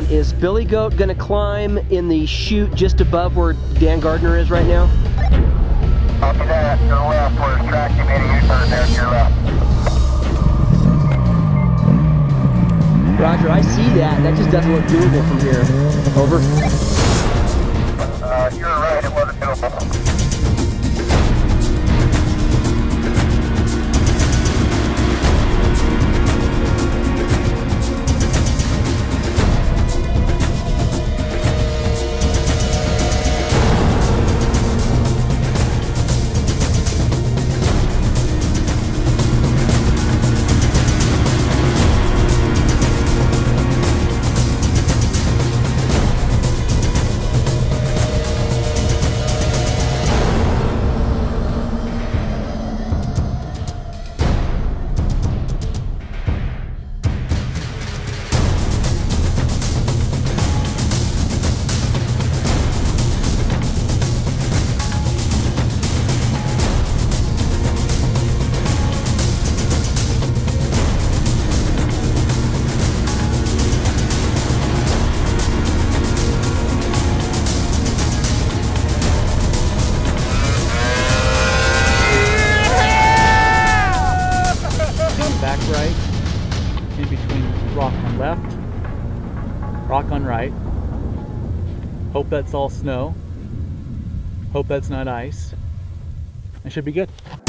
on. Is Billy Goat gonna climb in the chute just above where Dan Gardner is right now? Copy that. To the left, where it's track, you made a U-turn there to your left. Roger, I see that. That just doesn't look doable from here. Over. You're right, it wasn't doable. Back right, in between rock on left, rock on right. Hope that's all snow. Hope that's not ice. It should be good.